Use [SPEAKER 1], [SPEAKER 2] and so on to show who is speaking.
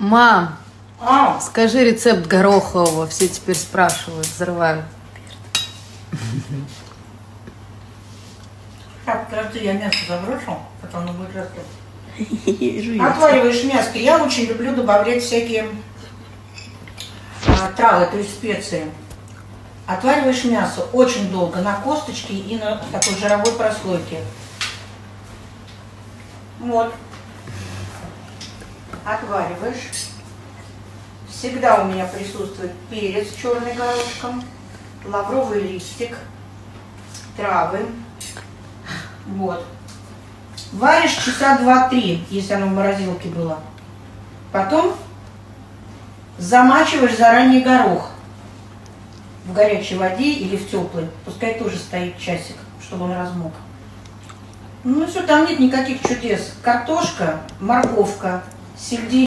[SPEAKER 1] Мам,
[SPEAKER 2] А,
[SPEAKER 1] скажи рецепт горохового. Все теперь спрашивают, взрывают.
[SPEAKER 2] так, подожди, я мясо заброшу, потом оно будет расти.
[SPEAKER 3] Жует.
[SPEAKER 2] Отвариваешь мяско. Я очень люблю добавлять всякие травы, то есть специи. Отвариваешь мясо очень долго на косточке и на такой жировой прослойке. Вот. Отвариваешь. Всегда у меня присутствует перец черный горошком, лавровый листик, травы. Вот. Варишь часа 2-3, если оно в морозилке было. Потом замачиваешь заранее горох в горячей воде или в теплой. Пускай тоже стоит часик, чтобы он размок. Ну все, там нет никаких чудес. Картошка, морковка, сельдерей.